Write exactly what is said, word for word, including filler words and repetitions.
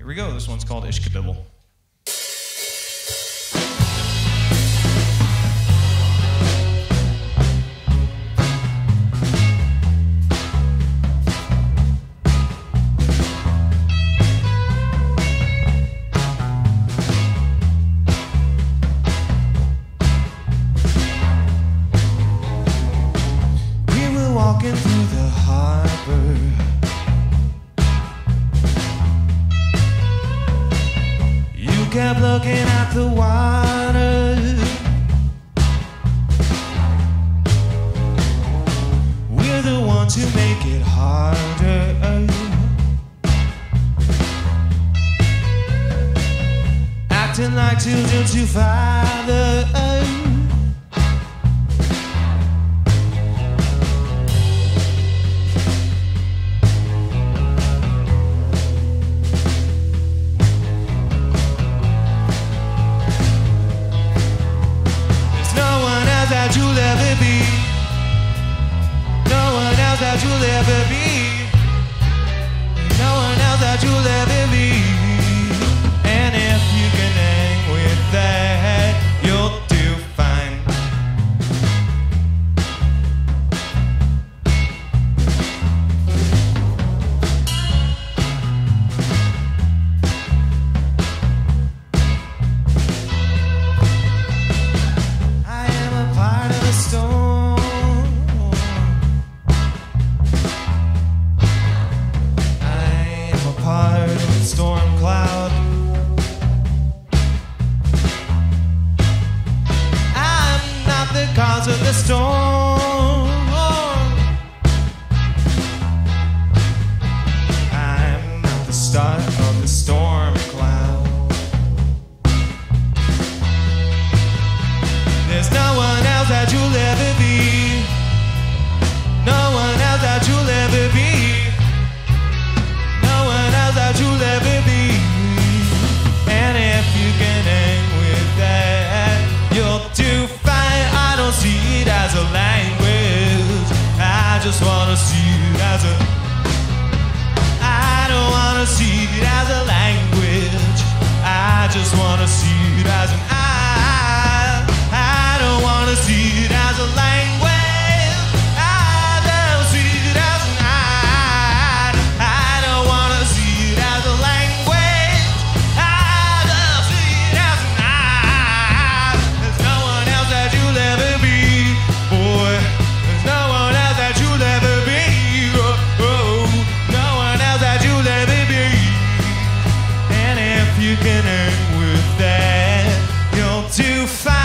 we go. This one's called Kabibble. Walking through the harbor, you kept looking at the water. We're the ones who make it harder. Acting like children to father. That you'll ever be, no one else that you'll ever be, no one else that you'll ever be. And if you can hang with that, you'll do fine. Storm. I'm a part of the storm cloud. I'm not the cause of the storm. I'm not the start of the storm cloud. There's no one else that you'll ever be, no one else that you'll ever be, no one else that you'll ever be. And if you can hang with that, you'll do fine. I don't see it as a language, I just wanna see it as a, I don't wanna see it as a language, I just wanna see it as an I. I don't wanna see it as a language, I don't see it as an I. I don't wanna see it as a language, I don't see it as an I. There's no one else that you'll ever be, boy. There's no one else that you'll ever be, oh, oh. No one else that you'll ever be. And if you can hang with that, you'll do fine.